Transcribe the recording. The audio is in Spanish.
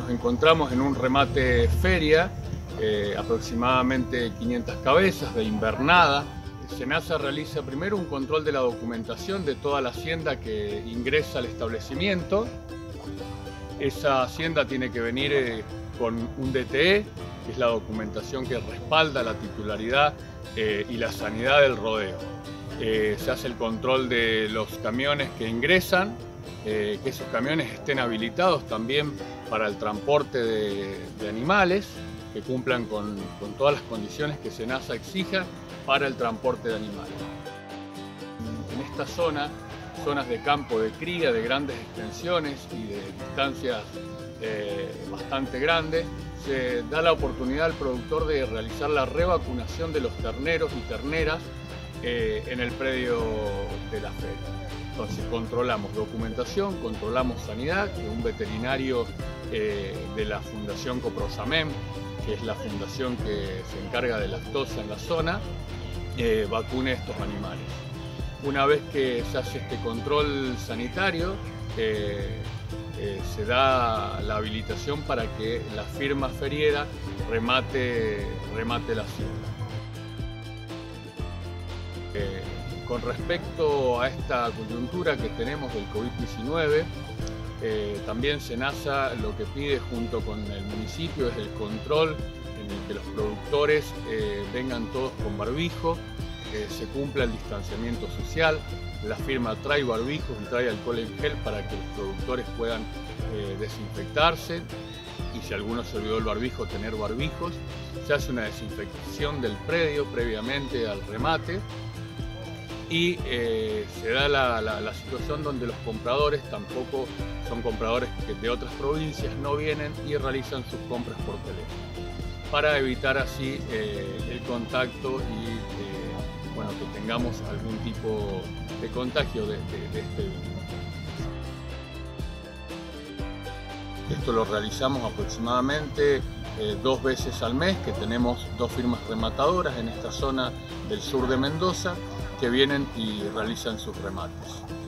Nos encontramos en un remate feria, aproximadamente 500 cabezas de invernada. SENASA realiza primero un control de la documentación de toda la hacienda que ingresa al establecimiento. Esa hacienda tiene que venir con un DTE, que es la documentación que respalda la titularidad y la sanidad del rodeo. Se hace el control de los camiones que ingresan, que esos camiones estén habilitados también para el transporte de animales, que cumplan con todas las condiciones que SENASA exija para el transporte de animales. En esta zona, zonas de campo de cría de grandes extensiones y de distancias bastante grandes, se da la oportunidad al productor de realizar la revacunación de los terneros y terneras en el predio de la feria. Entonces controlamos documentación, controlamos sanidad, que un veterinario de la Fundación Coprosamen, que es la fundación que se encarga de lactosa en la zona, vacune estos animales. Una vez que se hace este control sanitario, se da la habilitación para que la firma feriera remate la hacienda. Con respecto a esta coyuntura que tenemos del COVID-19, también SENASA lo que pide junto con el municipio es el control en el que los productores vengan todos con barbijo, se cumpla el distanciamiento social. La firma trae barbijos y trae alcohol en gel para que los productores puedan desinfectarse, y si alguno se olvidó el barbijo, tener barbijos. Se hace una desinfección del predio previamente al remate, y se da la situación donde los compradores tampoco son compradores que de otras provincias, no vienen y realizan sus compras por teléfono, para evitar así el contacto y bueno, que tengamos algún tipo de contagio de este virus. Esto lo realizamos aproximadamente 2 veces al mes, que tenemos 2 firmas rematadoras en esta zona del sur de Mendoza, que vienen y realizan sus remates.